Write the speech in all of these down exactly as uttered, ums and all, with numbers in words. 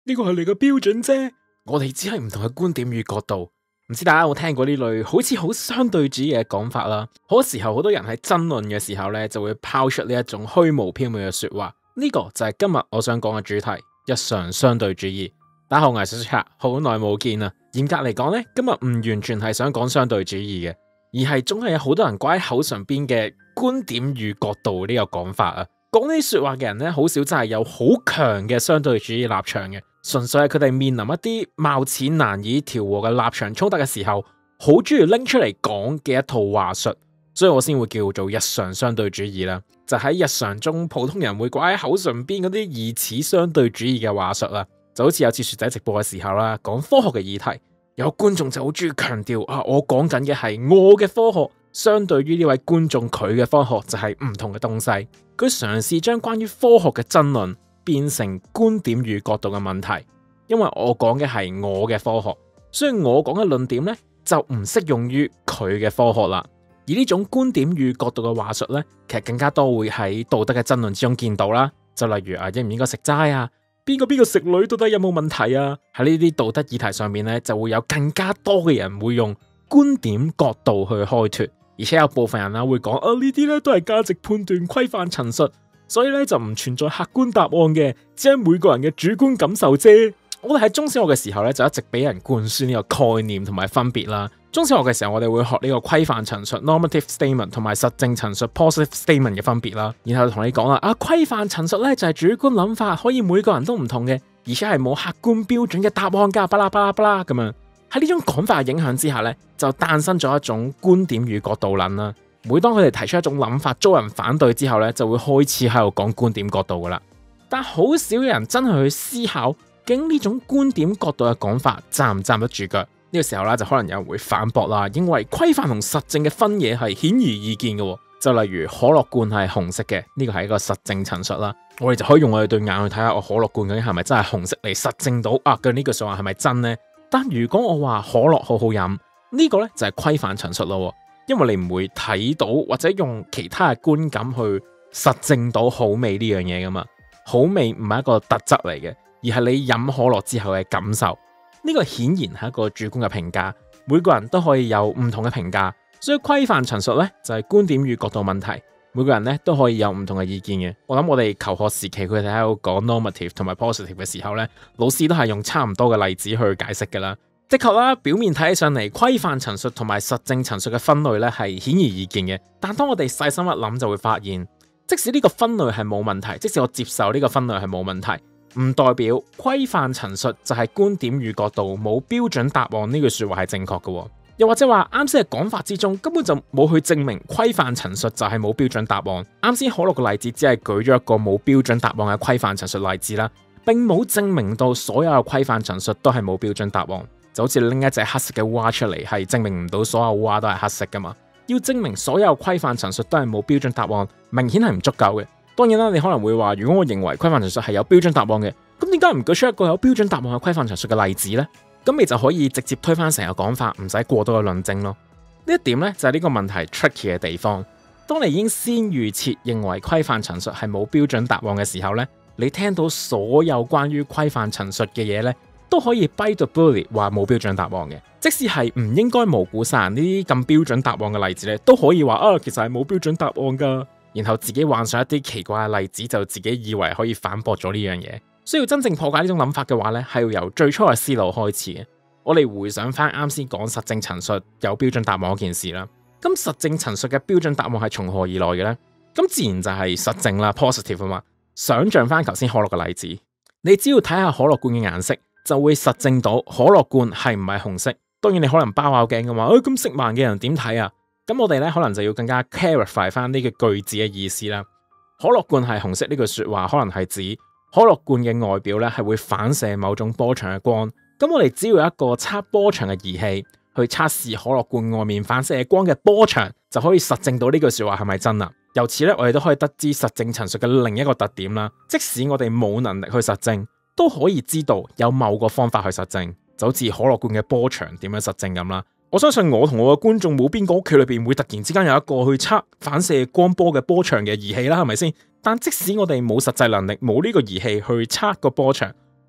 呢個係你嘅標準啫。我哋只係唔同嘅觀點與角度。唔知大家有冇聽過呢類好似好相對主義嘅講法啦？好多時候好多人喺爭論嘅時候咧，就會拋出呢一種虛無縹緲嘅說話。呢個就係今日我想講嘅主題：日常相對主義。大家好，我係小雪，好耐冇見啦。嚴格嚟講咧，今日唔完全係想講相對主義嘅，而係總係有好多人掛喺口上邊嘅觀點與角度呢個講法啊。講呢啲說話嘅人咧，好少真係有好強嘅相對主義立場嘅，純粹係佢哋面臨一啲貌似難以調和嘅立場衝突嘅時候，好中意拎出嚟講嘅一套話術，所以我先會叫做日常相對主義啦。就喺日常中，普通人會掛喺口上邊嗰啲疑似相對主義嘅話術啦。就好似有次雪仔直播嘅時候啦，講科學嘅議題，有觀眾就好中意強調啊，我講緊嘅係我嘅科學，相對於呢位觀眾佢嘅科學就係唔同嘅東西。佢嘗試將關於科學嘅爭論變成觀點與角度嘅問題，因為我講嘅係我嘅科學，所以我講嘅論點呢就唔適用於佢嘅科學啦。而呢種觀點與角度嘅話術呢，其實更加多會喺道德嘅爭論之中見到啦。就例如啊，應唔應該食齋啊？邊個邊個食女到底有冇問題啊？喺呢啲道德議題上面咧，就會有更加多嘅人會用觀點角度去開脫，而且有部分人啊會講啊，呢啲咧都係價值判斷規範陳述，所以咧就唔存在客觀答案嘅，只係每個人嘅主觀感受啫。我哋喺中小學嘅時候咧就一直俾人灌輸呢個概念同埋分別啦。中小學嘅時候我哋會學呢個規範陳述 normative statement 同埋實證陳述 positive statement 嘅分別啦，然後同你講啦，啊規範陳述咧就係主觀諗法，可以每個人都唔同嘅，而且係冇客觀標準嘅答案噶，巴拉巴拉巴拉咁樣。喺呢種講法嘅影響之下咧，就誕生咗一種觀點與角度論啦。每當佢哋提出一種諗法遭人反對之後咧，就會開始喺度講觀點角度噶啦。但好少人真係去思考，究竟呢種觀點角度嘅講法站唔站得住腳？呢個時候咧，就可能有人會反駁啦，認為規範同實證嘅分野係顯而易見嘅。就例如可樂罐係紅色嘅，呢個係一個實證陳述啦。我哋就可以用我哋對眼去睇下，我可樂罐究竟係咪真係紅色嚟實證到啊？究竟呢句說話係咪真呢？但如果我話可樂好好飲，呢個咧就係規範陳述咯，因為你唔會睇到或者用其他嘅觀感去實證到好味呢樣嘢噶嘛。好味唔係一個特質嚟嘅，而係你飲可樂之後嘅感受。呢個顯然係一個主觀嘅評價，每個人都可以有唔同嘅評價，所以規範陳述咧就係觀點與角度問題，每個人咧都可以有唔同嘅意見嘅。我諗我哋求學時期佢哋喺度講 normative 同埋 positive 嘅時候咧，老師都係用差唔多嘅例子去解釋噶啦。的確啦，表面睇起上嚟規範陳述同埋實證陳述嘅分類咧係顯而易見嘅，但當我哋細心一諗就會發現，即使呢個分類係冇問題，即使我接受呢個分類係冇問題，唔代表規範陳述就係觀點與角度冇標準答案呢句說話係正確嘅。又或者話啱先嘅講法之中根本就冇去證明規範陳述就係冇標準答案。啱先可樂嘅例子只係舉咗一個冇標準答案嘅規範陳述例子啦，並冇證明到所有嘅規範陳述都係冇標準答案。就好似拎一隻黑色嘅烏鴉出嚟，係證明唔到所有烏鴉都係黑色噶嘛。要證明所有規範陳述都係冇標準答案，明顯係唔足夠嘅。當然啦，你可能會話，如果我認為規範陳述係有標準答案嘅，咁點解唔舉出一個有標準答案嘅規範陳述嘅例子呢？咁你就可以直接推翻成個講法，唔使過多嘅論證咯。呢一點呢，就係呢個問題 tricky 嘅地方。當你已經先預設認為規範陳述係冇標準答案嘅時候呢，你聽到所有關於規範陳述嘅嘢呢，都可以 bite the bullet 話冇標準答案嘅。即使係唔應該無故殺人呢啲咁標準答案嘅例子呢，都可以話啊，其實係冇標準答案噶。然後自己幻想一啲奇怪嘅例子，就自己以為可以反駁咗呢樣嘢。需要真正破解呢種諗法嘅話呢，係要由最初嘅思路開始嘅。我哋回想翻啱先講實證陳述有標準答案嗰件事啦。咁實證陳述嘅標準答案係從何而來嘅呢？咁自然就係實證啦 ，positive 啊嘛。想象翻頭先可樂嘅例子，你只要睇下可樂罐嘅顏色，就會實證到可樂罐係唔係紅色。當然你可能包拗頸嘅話，誒咁色盲嘅人點睇啊？咁我哋咧可能就要更加 clarify 翻呢個句子嘅意思啦。可樂罐係紅色呢句說話，可能係指可樂罐嘅外表咧係會反射某種波長嘅光。咁我哋只要有一個測波長嘅儀器去測試可樂罐外面反射嘅光嘅波長，就可以實證到呢句說話係咪真啦。由此咧，我哋都可以得知實證陳述嘅另一個特點啦。即使我哋冇能力去實證，都可以知道有某個方法去實證，就好似可樂罐嘅波長點樣實證咁啦。我相信我同我嘅觀眾冇邊個屋企裏邊會突然之間有一個去測反射光波嘅波長嘅儀器啦，係咪先？但即使我哋冇實際能力，冇呢個儀器去測個波長，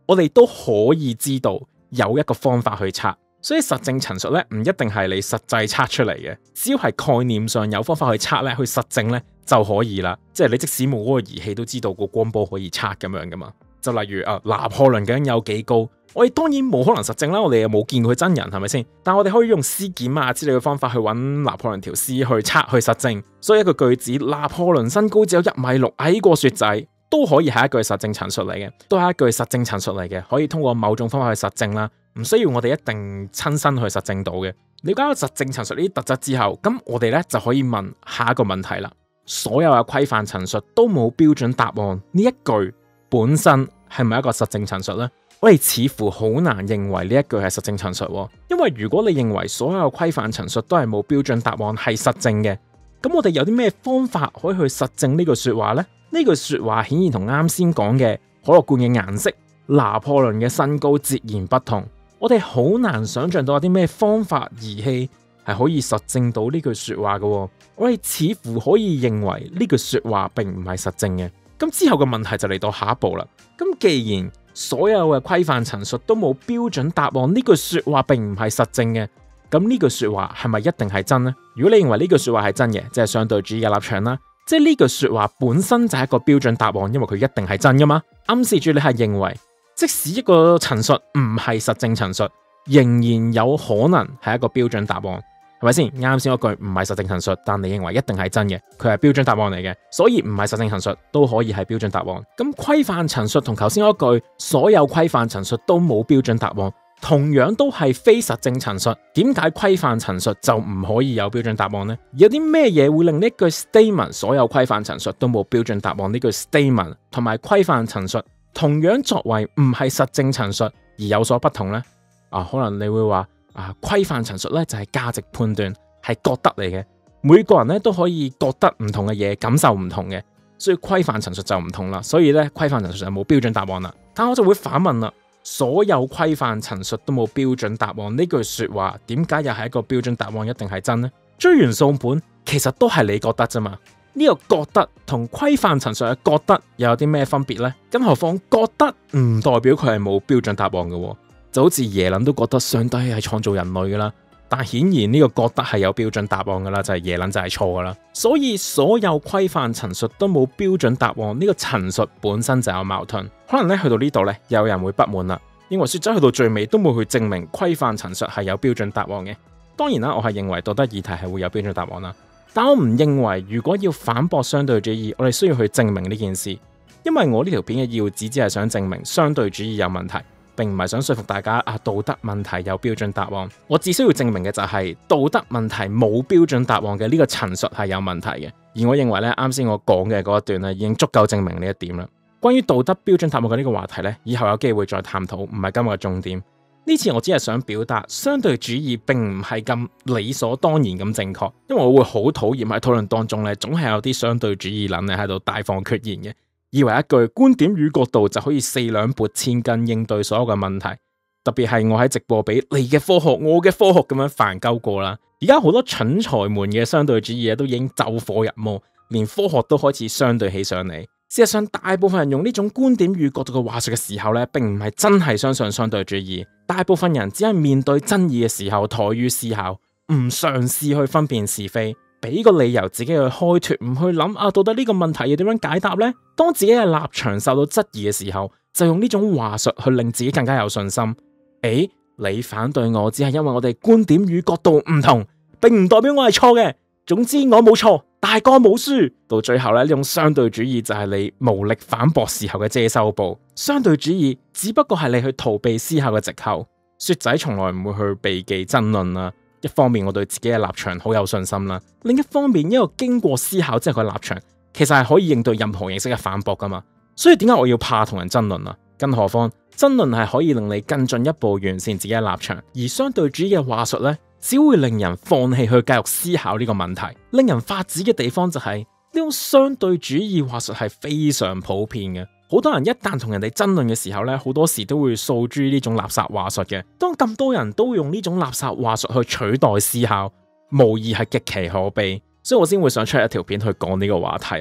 我哋都可以知道有一個方法去測。所以實證陳述咧，唔一定係你實際測出嚟嘅，只要係概念上有方法去測咧，去實證咧就可以啦。即係你即使冇嗰個儀器都知道個光波可以測咁樣噶嘛。就例如啊，拿破崙究竟有幾高？我哋當然冇可能實證啦，我哋又冇見過佢真人，係咪先？但我哋可以用屍檢啊之類嘅方法去揾拿破崙條屍去測去實證。所以一個句子拿破崙身高只有一米六，矮過雪仔，都可以係一句實證陳述嚟嘅，都係一句實證陳述嚟嘅，可以通過某種方法去實證啦，唔需要我哋一定親身去實證到嘅。了解咗實證陳述呢啲特質之後，咁我哋咧就可以問下一個問題啦。所有嘅規範陳述都冇標準答案，呢一句本身係咪一個實證陳述呢？我哋似乎好難認為呢一句係實證陳述，因為如果你認為所有規範陳述都係冇標準答案係實證嘅，咁我哋有啲咩方法可以去實證呢句說話呢？呢句說話顯然同啱先講嘅可樂罐嘅顏色、拿破崙嘅身高截然不同。我哋好難想象到有啲咩方法儀器係可以實證到呢句說話嘅。我哋似乎可以認為呢句說話並唔係實證嘅。咁之後嘅問題就嚟到下一步啦。咁既然所有嘅規範陳述都冇標準答案，呢句說話並唔係實證嘅，咁呢句說話係咪一定係真呢？如果你認為呢句說話係真嘅，即係相對主義嘅立場啦，即係呢句說話本身就係一個標準答案，因為佢一定係真噶嘛，暗示住你係認為即使一個陳述唔係實證陳述，仍然有可能係一個標準答案，係咪先？啱先嗰句唔係實證陳述，但你認為一定係真嘅，佢係標準答案嚟嘅，所以唔係實證陳述都可以係標準答案。咁規範陳述同頭先嗰句所有規範陳述都冇標準答案，同樣都係非實證陳述，點解規範陳述就唔可以有標準答案呢？有啲咩嘢會令呢句 statement 所有規範陳述都冇標準答案呢句 statement 同埋規範陳述同樣作為唔係實證陳述而有所不同呢？啊，可能你會話啊，規範陳述咧就係價值判斷，係覺得嚟嘅，每個人咧都可以覺得唔同嘅嘢，感受唔同嘅，所以規範陳述就唔同啦。所以咧規範陳述就冇標準答案啦。但我就會反問啦，所有規範陳述都冇標準答案呢句說話，點解又係一個標準答案一定係真呢？追元素盤其實都係你覺得啫嘛，呢個覺得同規範陳述嘅覺得又有啲咩分別呢？更何況覺得唔代表佢係冇標準答案嘅，就好似耶倫都覺得上帝係創造人類噶啦，但顯然呢個覺得係有標準答案噶啦，就係耶倫就係錯噶啦。所以所有規範陳述都冇標準答案，呢個陳述本身就有矛盾。可能咧去到呢度咧，有人會不滿啦，認為說咗去到最尾都冇去證明規範陳述係有標準答案嘅。當然啦，我係認為道德議題係會有標準答案啦，但我唔認為如果要反駁相對主義，我哋需要去證明呢件事，因為我呢條片嘅要旨只係想證明相對主義有問題，並唔係想說服大家啊道德問題有標準答案。我只需要證明嘅就係道德問題冇標準答案嘅呢個陳述係有問題嘅。而我認為咧，啱先我講嘅嗰一段咧，已經足夠證明呢一點啦。關於道德標準答案嘅呢個話題咧，以後有機會再探討，唔係今日嘅重點。呢次我只係想表達相對主義並唔係咁理所當然咁正確，因為我會好討厭喺討論當中咧，總係有啲相對主義諗咧喺度大放厥言嘅。以為一句觀點與角度就可以四兩撥千斤應對所有嘅問題，特別係我喺直播俾你嘅科學我嘅科學咁樣煩鳩過啦。而家好多蠢材們嘅相對主義都已經走火入魔，連科學都開始相對起上嚟。事實上，大部分人用呢種觀點與角度嘅話術嘅時候咧，並唔係真係相信相對主義。大部分人只係面對爭議嘅時候怠於思考，唔嘗試去分辨是非。俾個理由自己去開脫，唔去諗啊，到底呢個問題要點樣解答呢？當自己嘅立場受到質疑嘅時候，就用呢種話術去令自己更加有信心。誒，你反對我只係因為我哋觀點與角度唔同，並唔代表我係錯嘅。總之我冇錯，大哥冇輸。到最後咧，呢種相對主義就係你無力反駁時候嘅遮羞布。相對主義只不過係你去逃避思考嘅藉口。雪仔從來唔會去避忌爭論啦。一方面我對自己嘅立場好有信心啦，另一方面一個經過思考之後嘅立場，其實係可以應對任何形式嘅反駁噶嘛。所以點解我要怕同人爭論啊？更何況爭論係可以令你更進一步完善自己嘅立場，而相對主義嘅話術呢，只會令人放棄去繼續思考呢個問題。令人發指嘅地方就係呢種相對主義話術係非常普遍嘅。好多人一旦同人哋爭論嘅時候咧，好多時都會訴諸呢種垃圾話術嘅。當咁多人都用呢種垃圾話術去取代思考，無疑係極其可悲。所以我先會想出一條片去講呢個話題啦。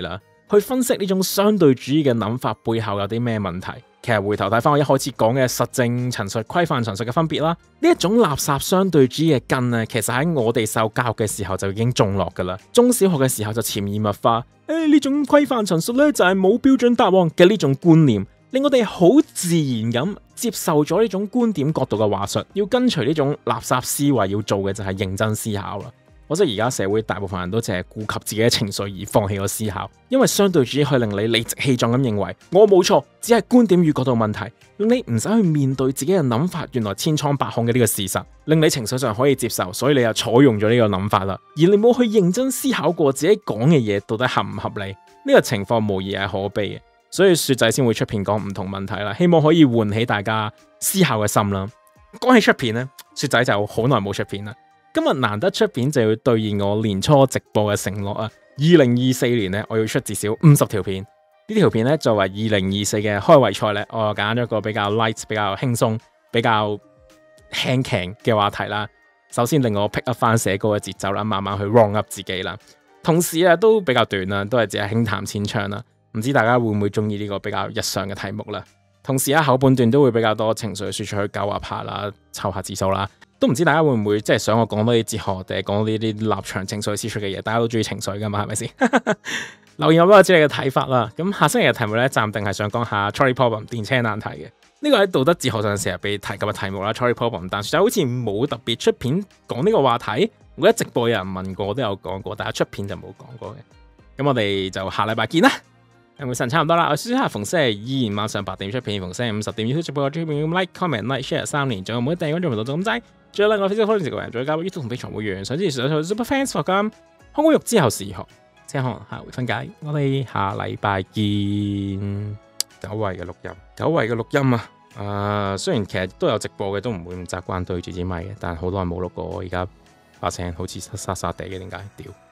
去分析呢種相對主義嘅諗法背後有啲咩問題。其實回頭睇翻我一開始講嘅實證陳述、規範陳述嘅分別啦，呢一種垃圾相對主義嘅根啊，其實喺我哋受教育嘅時候就已經種落噶啦。中小學嘅時候就潛移默化，誒呢種規範陳述咧就係冇標準答案嘅呢種觀念，令我哋好自然咁接受咗呢種觀點角度嘅話術。要跟隨呢種垃圾思維，要做嘅就係認真思考啦。可惜而家社會大部分人都淨係顧及自己嘅情緒而放棄咗思考，因為相對主義可以令你理直氣壯咁認為我冇錯，只係觀點與角度問題，令你唔使去面對自己嘅諗法原來千瘡百孔嘅呢個事實，令你情緒上可以接受，所以你又採用咗呢個諗法啦，而你冇去認真思考過自己講嘅嘢到底合唔合理。呢個情況無疑係可悲嘅，所以雪仔先會出片講唔同問題啦，希望可以喚起大家思考嘅心啦。講起出片呢，雪仔就好耐冇出片啦。今日難得出片，就要兌現我年初直播嘅承諾啊！二零二四年咧，我要出至少五十條片。呢條片咧作為二零二四嘅開胃菜咧，我又揀咗個比較 light、比較輕鬆、比較輕鬆嘅話題啦。首先令我 pick up 翻寫歌嘅節奏啦，慢慢去 warm up 自己啦。同時啊，都比較短啦，都係只係輕談淺唱啦。唔知大家會唔會中意呢個比較日常嘅題目啦？同時啊，後半段都會比較多情緒輸出去勾下拍啦，湊下字數啦。都唔知大家會唔會即係想我講多啲哲學，定係講呢啲立場情緒輸出嘅嘢？大家都中意情緒噶嘛，係咪先？留言我俾我知你嘅睇法啦。咁下星期嘅題目咧，暫定係想講下 trolley problem 電車難題嘅。呢個喺道德哲學上成日被提及嘅題目啦 trolley problem， 但係就好似冇特別出片講呢個話題。我覺得直播有人問過，都有講過，但係出片就冇講過嘅。咁我哋就下禮拜見啦。有冇神差唔多啦？我試下逢星期依然晚上八點出片，逢星期五十點 YouTube 直播出片。咁 like comment like share 三年，仲有冇訂閱關注頻道就咁滯。仲有另外 Facebook 可能成個人，再加 YouTube 同 Patreon 會員，想支持上 Super Fans 課金。香港肉之後是如何？即係可能下回分解。我哋下禮拜見。久違嘅錄音，久違嘅錄音啊！誒、呃，雖然其實都有直播嘅，都唔會咁習慣對住支咪嘅，但係好耐冇錄過，我而家把聲好似沙沙地嘅，點解？屌！